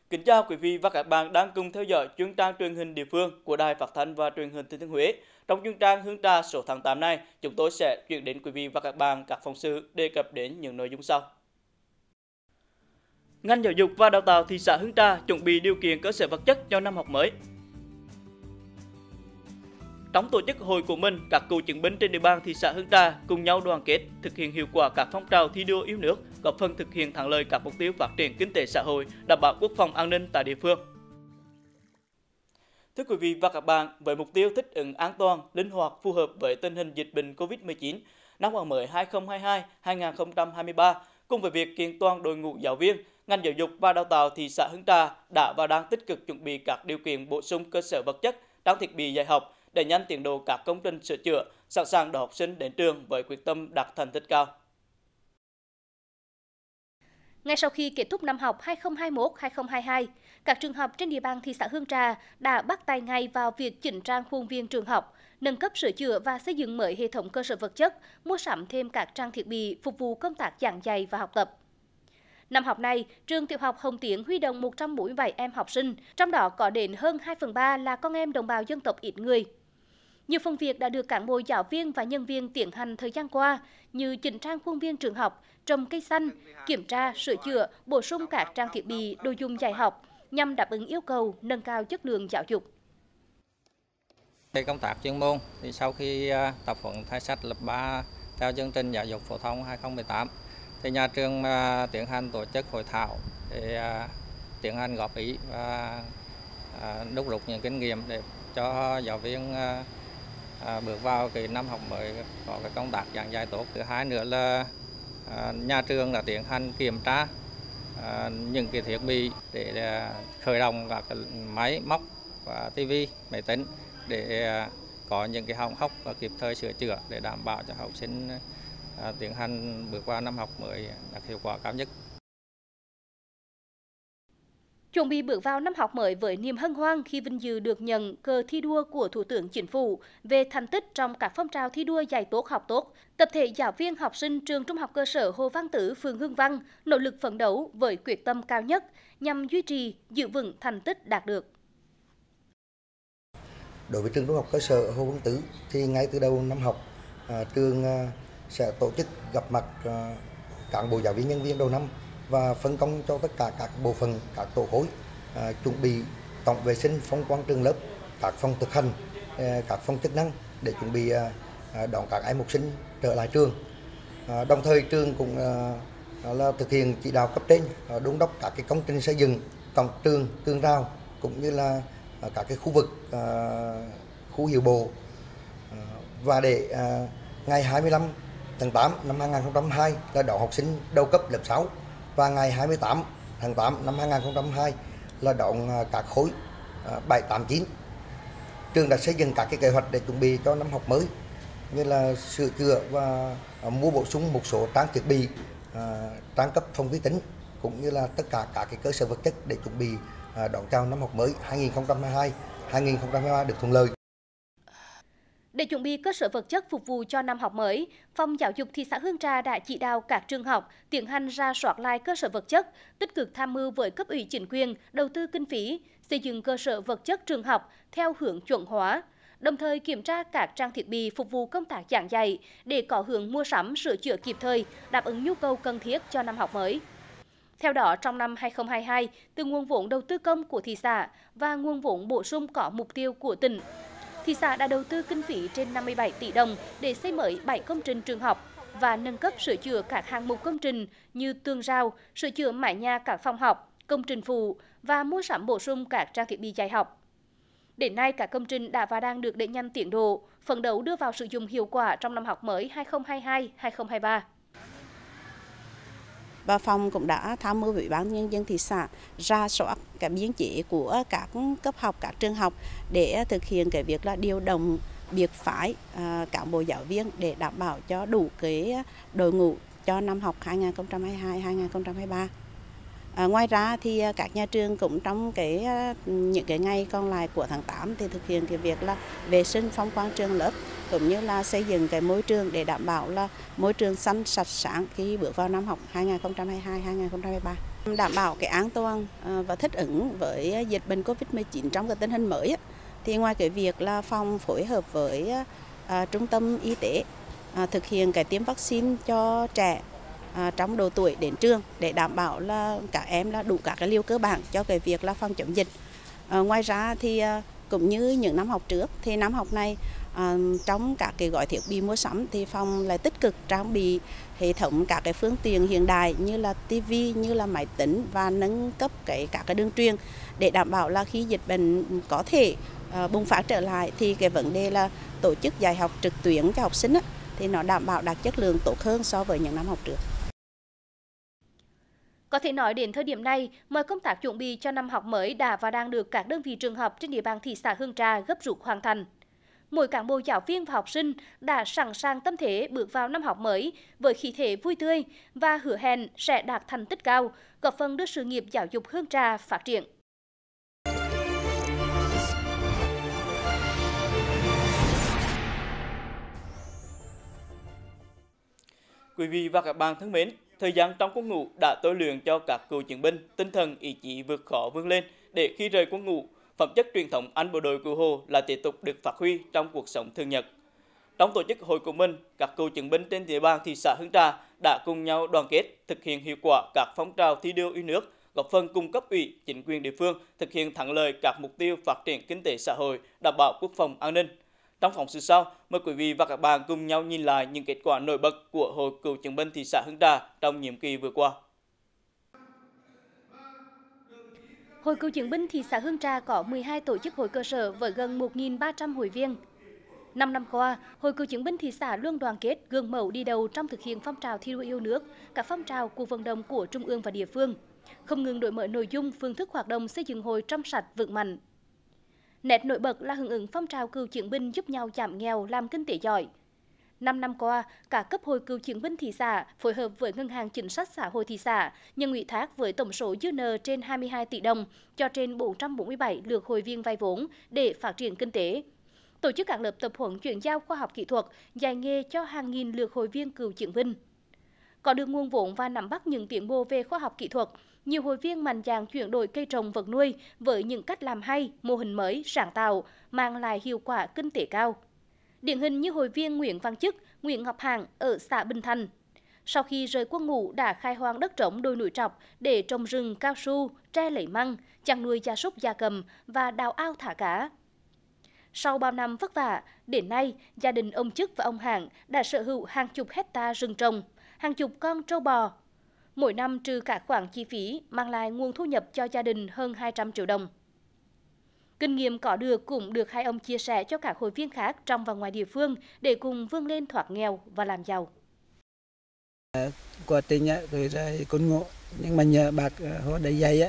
Kính chào quý vị và các bạn đang cùng theo dõi chuyên trang truyền hình địa phương của Đài Phát thanh và Truyền hình Thừa Thiên Huế. Trong chuyên trang Hương trà số tháng 8 này, chúng tôi sẽ chuyển đến quý vị và các bạn các phóng sự đề cập đến những nội dung sau. Ngành giáo dục và đào tạo thị xã Hương Trà chuẩn bị điều kiện cơ sở vật chất cho năm học mới. Trong tổ chức hội của mình, các cựu chiến binh trên địa bàn thị xã Hương Trà cùng nhau đoàn kết thực hiện hiệu quả các phong trào thi đua yêu nước, góp phần thực hiện thắng lợi các mục tiêu phát triển kinh tế xã hội, đảm bảo quốc phòng an ninh tại địa phương. Thưa quý vị và các bạn, với mục tiêu thích ứng an toàn, linh hoạt, phù hợp với tình hình dịch bệnh COVID-19, năm học mới 2022-2023, cùng với việc kiện toàn đội ngũ giáo viên, ngành giáo dục và đào tạo thị xã Hương Trà đã và đang tích cực chuẩn bị các điều kiện bổ sung cơ sở vật chất, trang thiết bị dạy học, đẩy nhanh tiến độ các công trình sửa chữa, sẵn sàng đón học sinh đến trường với quyết tâm đạt thành tích cao. Ngay sau khi kết thúc năm học 2021-2022, các trường học trên địa bàn thị xã Hương Trà đã bắt tay ngay vào việc chỉnh trang khuôn viên trường học, nâng cấp sửa chữa và xây dựng mới hệ thống cơ sở vật chất, mua sắm thêm các trang thiết bị phục vụ công tác giảng dạy và học tập. Năm học này, trường tiểu học Hồng Tiến huy động 147 em học sinh, trong đó có đến hơn 2/3 là con em đồng bào dân tộc ít người. Nhiều phần việc đã được cán bộ giáo viên và nhân viên tiến hành thời gian qua như chỉnh trang khuôn viên trường học, trồng cây xanh, kiểm tra, sửa chữa, bổ sung các trang thiết bị, đồ dùng dạy học nhằm đáp ứng yêu cầu nâng cao chất lượng giáo dục. Về công tác chuyên môn thì sau khi tập huấn thay sách lớp 3 theo chương trình giáo dục phổ thông 2018 thì nhà trường tiến hành tổ chức hội thảo để tiến hành góp ý và đúc rút những kinh nghiệm để cho giáo viên bước vào cái năm học mới có cái công tác giảng dạy tốt. Thứ hai nữa là nhà trường đã tiến hành kiểm tra những cái thiết bị để khởi động các cái máy móc và tivi, máy tính để có những cái hỏng hóc và kịp thời sửa chữa để đảm bảo cho học sinh tiến hành bước qua năm học mới đạt hiệu quả cao nhất. Chuẩn bị bước vào năm học mới với niềm hân hoan khi vinh dự được nhận cờ thi đua của Thủ tướng Chính phủ về thành tích trong các phong trào thi đua dạy tốt học tốt, tập thể giáo viên học sinh trường Trung học cơ sở Hồ Văn Tử, phường Hương Văn nỗ lực phấn đấu với quyết tâm cao nhất nhằm duy trì, giữ vững thành tích đạt được. Đối với trường Trung học cơ sở Hồ Văn Tử thì ngay từ đầu năm học, trường sẽ tổ chức gặp mặt cán bộ giáo viên nhân viên đầu năm và phân công cho tất cả các bộ phận, các tổ khối chuẩn bị tổng vệ sinh phong quang trường lớp, các phòng thực hành, các phòng chức năng để chuẩn bị đón các em học sinh trở lại trường. Đồng thời trường cũng là thực hiện chỉ đạo cấp trên đôn đốc các cái công trình xây dựng cổng trường, tường rào cũng như là các cái khu vực, khu hiệu bộ, và để ngày 25 tháng 8 năm 2022 là đón học sinh đầu cấp lớp 6 và ngày 28 tháng 8 năm 2022 là đón các khối 7, 8, 9. Trường đã xây dựng các cái kế hoạch để chuẩn bị cho năm học mới như là sửa chữa và mua bổ sung một số trang thiết bị, trang cấp phòng vi tính cũng như là tất cả các cái cơ sở vật chất để chuẩn bị đón chào năm học mới 2022-2023 được thuận lợi. Để chuẩn bị cơ sở vật chất phục vụ cho năm học mới, Phòng Giáo dục thị xã Hương Trà đã chỉ đạo các trường học tiến hành rà soát lại cơ sở vật chất, tích cực tham mưu với cấp ủy chính quyền đầu tư kinh phí, xây dựng cơ sở vật chất trường học theo hướng chuẩn hóa, đồng thời kiểm tra các trang thiết bị phục vụ công tác giảng dạy để có hướng mua sắm sửa chữa kịp thời, đáp ứng nhu cầu cần thiết cho năm học mới. Theo đó, trong năm 2022, từ nguồn vốn đầu tư công của thị xã và nguồn vốn bổ sung có mục tiêu của tỉnh, thị xã đã đầu tư kinh phí trên 57 tỷ đồng để xây mới 7 công trình trường học và nâng cấp sửa chữa các hạng mục công trình như tường rào, sửa chữa mái nhà các phòng học, công trình phụ và mua sắm bổ sung các trang thiết bị dạy học. Đến nay, các công trình đã và đang được đẩy nhanh tiến độ, phấn đấu đưa vào sử dụng hiệu quả trong năm học mới 2022-2023. Và phòng cũng đã tham mưu với Ủy ban nhân dân thị xã rà soát cái biên chế của các cấp học, các trường học để thực hiện cái việc là điều động biệt phái cán bộ giáo viên để đảm bảo cho đủ cái đội ngũ cho năm học 2022-2023. Ngoài ra thì các nhà trường cũng trong những cái ngày còn lại của tháng 8 thì thực hiện cái việc là vệ sinh phong quang trường lớp cũng như là xây dựng cái môi trường để đảm bảo là môi trường xanh sạch sáng khi bước vào năm học 2022-2023. Đảm bảo cái an toàn và thích ứng với dịch bệnh Covid-19 trong cái tình hình mới thì ngoài cái việc là phòng phối hợp với trung tâm y tế thực hiện cái tiêm vaccine cho trẻ trong độ tuổi đến trường để đảm bảo là các em là đủ các cái liều cơ bản cho cái việc là phòng chống dịch. Ngoài ra thì cũng như những năm học trước thì năm học này trong các cái gói thiết bị mua sắm thì phòng lại tích cực trang bị hệ thống các cái phương tiện hiện đại như là TV, như là máy tính và nâng cấp các cái đường truyền để đảm bảo là khi dịch bệnh có thể bùng phát trở lại thì cái vấn đề là tổ chức dạy học trực tuyến cho học sinh thì nó đảm bảo đạt chất lượng tốt hơn so với những năm học trước. Có thể nói đến thời điểm này, mọi công tác chuẩn bị cho năm học mới đã và đang được các đơn vị trường học trên địa bàn thị xã Hương Trà gấp rút hoàn thành. Mỗi cán bộ giáo viên và học sinh đã sẵn sàng tâm thế bước vào năm học mới với khí thế vui tươi và hứa hẹn sẽ đạt thành tích cao, góp phần đưa sự nghiệp giáo dục Hương Trà phát triển. Quý vị và các bạn thân mến, thời gian trong quân ngũ đã tôi luyện cho các cựu chiến binh tinh thần ý chí vượt khó vươn lên để khi rời quân ngũ, phẩm chất truyền thống anh bộ đội Cụ Hồ lại tiếp tục được phát huy trong cuộc sống thường nhật. Trong tổ chức hội của mình, các cựu chiến binh trên địa bàn thị xã Hương Trà đã cùng nhau đoàn kết thực hiện hiệu quả các phong trào thi đua yêu nước, góp phần cung cấp ủy chính quyền địa phương thực hiện thắng lợi các mục tiêu phát triển kinh tế xã hội, đảm bảo quốc phòng an ninh. Trong phóng sự sau, mời quý vị và các bạn cùng nhau nhìn lại những kết quả nổi bật của Hội Cựu chiến binh thị xã Hương Trà trong nhiệm kỳ vừa qua. Hội Cựu chiến binh thị xã Hương Trà có 12 tổ chức hội cơ sở với gần 1.300 hội viên. 5 năm qua, Hội Cựu chiến binh thị xã luôn đoàn kết, gương mẫu đi đầu trong thực hiện phong trào thi đua yêu nước, các phong trào cuộc vận động của trung ương và địa phương, không ngừng đổi mới nội dung, phương thức hoạt động xây dựng hội trong sạch vững mạnh. Nét nổi bật là hưởng ứng phong trào cựu chiến binh giúp nhau giảm nghèo, làm kinh tế giỏi. 5 năm qua, cả cấp hội cựu chiến binh thị xã phối hợp với Ngân hàng Chính sách Xã hội thị xã nhận ủy thác với tổng số dư nợ trên 22 tỷ đồng cho trên 447 lượt hội viên vay vốn để phát triển kinh tế. Tổ chức các lớp tập huấn chuyển giao khoa học kỹ thuật, dạy nghề cho hàng nghìn lượt hội viên cựu chiến binh. Có được nguồn vốn và nắm bắt những tiến bộ về khoa học kỹ thuật, nhiều hội viên mạnh dạn chuyển đổi cây trồng vật nuôi với những cách làm hay, mô hình mới, sáng tạo, mang lại hiệu quả kinh tế cao. Điển hình như hội viên Nguyễn Văn Chức, Nguyễn Ngọc Hạng ở xã Bình Thành. Sau khi rời quân ngũ đã khai hoang đất trống đồi núi trọc để trồng rừng, cao su, tre lấy măng, chăn nuôi gia súc gia cầm và đào ao thả cá. Sau bao năm vất vả, đến nay, gia đình ông Chức và ông Hạng đã sở hữu hàng chục hecta rừng trồng, hàng chục con trâu bò. Mỗi năm trừ các khoản chi phí mang lại nguồn thu nhập cho gia đình hơn 200 triệu đồng. Kinh nghiệm có được cũng được hai ông chia sẻ cho các hội viên khác trong và ngoài địa phương để cùng vươn lên thoát nghèo và làm giàu. Quá trình tôi ra quân ngũ nhưng mà nhờ bác họ đã dạy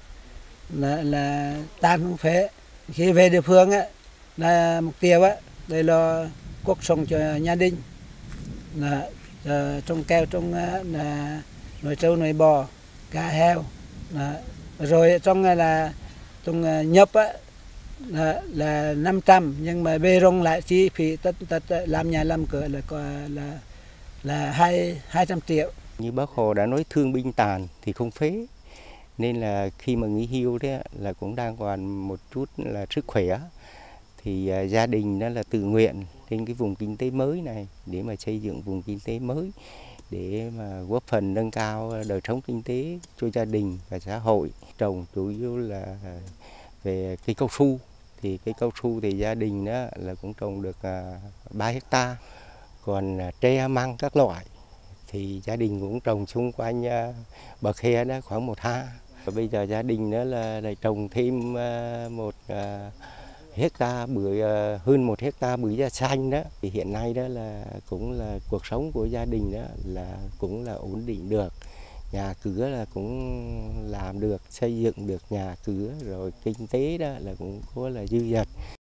là tan không phế. Khi về địa phương là mục tiêu đây là cuộc sống cho gia đình, là trồng keo, trồng là nuôi trâu nuôi bò, cá heo, rồi trong là trồng nhấp là 500 nhưng mà về rong lại chi phí tất làm nhà làm cửa là 200 triệu. Như bác Hồ đã nói thương binh tàn thì không phế, nên là khi mà nghỉ hưu đấy là cũng đang còn một chút là sức khỏe, thì gia đình đó là tự nguyện trên cái vùng kinh tế mới này để mà xây dựng vùng kinh tế mới để mà góp phần nâng cao đời sống kinh tế cho gia đình và xã hội. Trồng chủ yếu là về cây cao su, thì cây cao su thì gia đình đó là cũng trồng được 3 hecta, còn tre măng các loại thì gia đình cũng trồng xung quanh bờ khe đó khoảng 1 ha. Và bây giờ gia đình đó là trồng thêm 1 hecta bưởi, hơn 1 hecta bưởi da xanh đó. Thì hiện nay đó là cũng là cuộc sống của gia đình đó là cũng là ổn định được, nhà cửa là cũng làm được, xây dựng được nhà cửa, rồi kinh tế đó là cũng có là dư dật.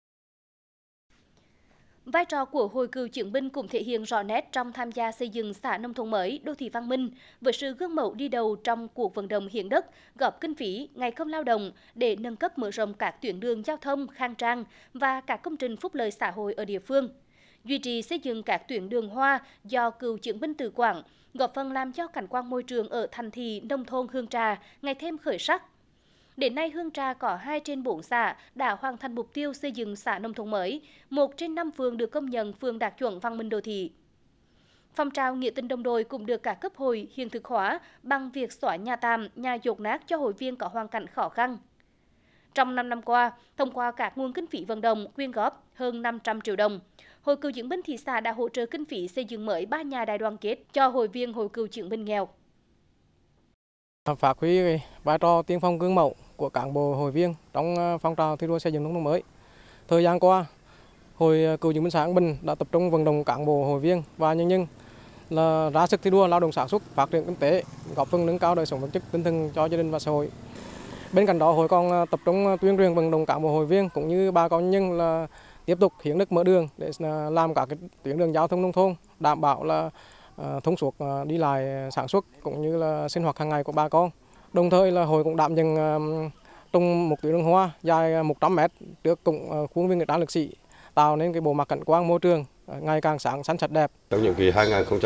Vai trò của Hội Cựu chiến binh cũng thể hiện rõ nét trong tham gia xây dựng xã nông thôn mới, đô thị văn minh, với sự gương mẫu đi đầu trong cuộc vận động hiến đất, góp kinh phí, ngày công lao động để nâng cấp mở rộng các tuyến đường giao thông khang trang và các công trình phúc lợi xã hội ở địa phương. duy trì xây dựng các tuyến đường hoa do cựu chiến binh tự quản, góp phần làm cho cảnh quan môi trường ở thành thị nông thôn Hương Trà ngày thêm khởi sắc. Đến nay, Hương Trà có 2 trên 4 xã đã hoàn thành mục tiêu xây dựng xã nông thôn mới, 1 trên 5 phường được công nhận phường đạt chuẩn văn minh đô thị. Phong trào nghĩa tình đồng đội cũng được các cấp hội hiện thực hóa bằng việc xóa nhà tạm, nhà dột nát cho hội viên có hoàn cảnh khó khăn. Trong 5 năm qua, thông qua các nguồn kinh phí vận động, quyên góp hơn 500 triệu đồng, Hội Cựu chiến binh thị xã đã hỗ trợ kinh phí xây dựng mới 3 nhà đại đoàn kết cho hội viên Hội Cựu chiến binh nghèo. Phát huy vai trò tiên phong gương mẫu của cán bộ hội viên trong phong trào thi đua xây dựng nông thôn mới. Thời gian qua, Hội Cựu chiến binh xã An Bình đã tập trung vận động cán bộ hội viên và nhân dân là ra sức thi đua lao động sản xuất, phát triển kinh tế, góp phần nâng cao đời sống vật chất tinh thần cho gia đình và xã hội. Bên cạnh đó, hội còn tập trung tuyên truyền vận động cán bộ hội viên cũng như bà con nhân dân là tiếp tục hiến đất mở đường để làm các tuyến đường giao thông nông thôn, đảm bảo là thông suốt đi lại sản xuất cũng như là sinh hoạt hàng ngày của bà con. Đồng thời là hội cũng đảm nhận trồng một tuyến đường hoa dài 100 m trước cổng khuôn viên nghĩa trang liệt sĩ, tạo nên cái bộ mặt cảnh quan môi trường ngày càng sáng xanh sạch đẹp. Trong nhiệm kỳ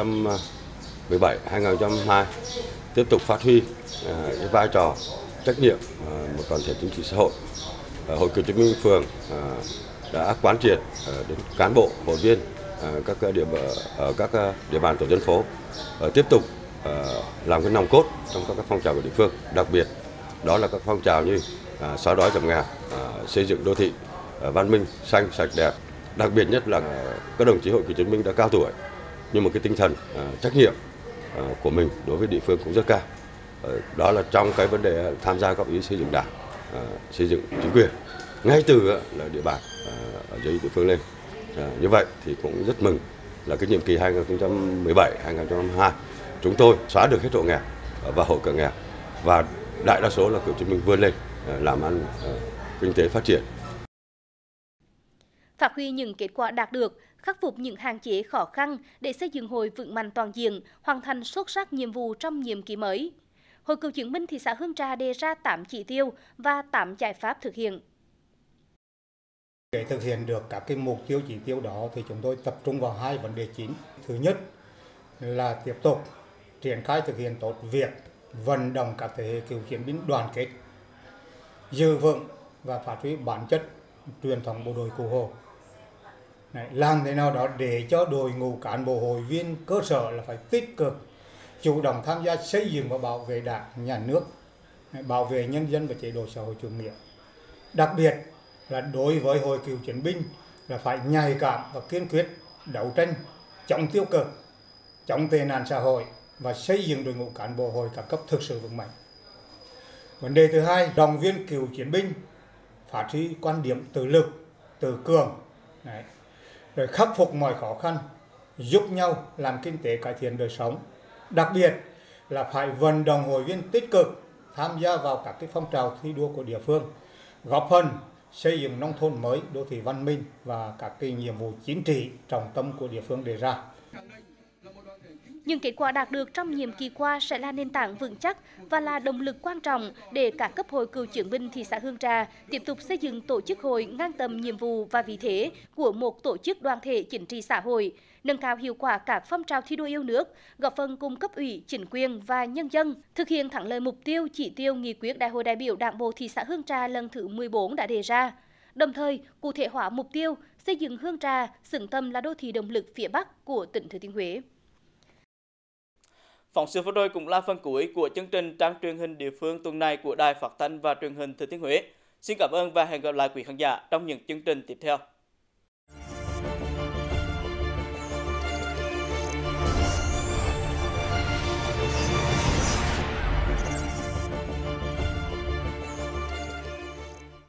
2017-2022 tiếp tục phát huy cái vai trò trách nhiệm một đoàn thể chính trị xã hội. Hội Cựu chiến binh phường đã quán triệt đến cán bộ, hội viên các địa bàn tổ dân phố tiếp tục làm cái nòng cốt trong các phong trào của địa phương, đặc biệt đó là các phong trào như xóa đói giảm nghèo, xây dựng đô thị văn minh, xanh, sạch, đẹp. Đặc biệt nhất là các đồng chí hội cựu chiến binh đã cao tuổi, nhưng một cái tinh thần trách nhiệm của mình đối với địa phương cũng rất cao. Đó là trong cái vấn đề tham gia góp ý xây dựng đảng, xây dựng chính quyền ngay từ là địa bàn ở dưới địa phương lên. Như vậy thì cũng rất mừng là cái nhiệm kỳ 2017-2022 chúng tôi xóa được hết hộ nghèo và hộ cận nghèo, và đại đa số là cựu chiến binh vươn lên làm ăn kinh tế phát triển. Phát huy những kết quả đạt được, khắc phục những hạn chế khó khăn để xây dựng hội vững mạnh toàn diện, hoàn thành xuất sắc nhiệm vụ trong nhiệm kỳ mới. Hội Cựu chiến binh thị xã Hương Trà đề ra 8 chỉ tiêu và 8 giải pháp thực hiện. Để thực hiện được các cái mục tiêu chỉ tiêu đó thì chúng tôi tập trung vào 2 vấn đề chính. Thứ nhất là tiếp tục triển khai thực hiện tốt việc vận động các thế hệ cựu chiến binh đoàn kết, giữ vững và phát huy bản chất truyền thống bộ đội Cụ Hồ. Làm thế nào đó để cho đội ngũ cán bộ hội viên cơ sở là phải tích cực, chủ động tham gia xây dựng và bảo vệ Đảng, Nhà nước, bảo vệ nhân dân và chế độ xã hội chủ nghĩa. Đặc biệt là đối với hội cựu chiến binh là phải nhạy cảm và kiên quyết đấu tranh chống tiêu cực, chống tệ nạn xã hội và xây dựng đội ngũ cán bộ hội các cấp thực sự vững mạnh. Vấn đề thứ hai, động viên cựu chiến binh phát huy quan điểm tự lực, tự cường, rồi khắc phục mọi khó khăn, giúp nhau làm kinh tế cải thiện đời sống. Đặc biệt là phải vận động hội viên tích cực tham gia vào các cái phong trào thi đua của địa phương, góp phần xây dựng nông thôn mới, đô thị văn minh và các cái nhiệm vụ chính trị trọng tâm của địa phương đề ra. Những kết quả đạt được trong nhiệm kỳ qua sẽ là nền tảng vững chắc và là động lực quan trọng để các cấp hội cựu chiến binh thị xã Hương Trà tiếp tục xây dựng tổ chức hội ngang tầm nhiệm vụ và vị thế của một tổ chức đoàn thể chính trị xã hội, nâng cao hiệu quả các phong trào thi đua yêu nước, góp phần cùng cấp ủy, chính quyền và nhân dân thực hiện thắng lợi mục tiêu, chỉ tiêu nghị quyết Đại hội đại biểu Đảng bộ thị xã Hương Trà lần thứ 14 đã đề ra. Đồng thời, cụ thể hóa mục tiêu xây dựng Hương Trà xứng tầm là đô thị động lực phía Bắc của tỉnh Thừa Thiên Huế. Phóng sự vừa rồi cũng là phần cuối của chương trình trang truyền hình địa phương tuần này của Đài Phát thanh và Truyền hình Thừa Thiên Huế. Xin cảm ơn và hẹn gặp lại quý khán giả trong những chương trình tiếp theo.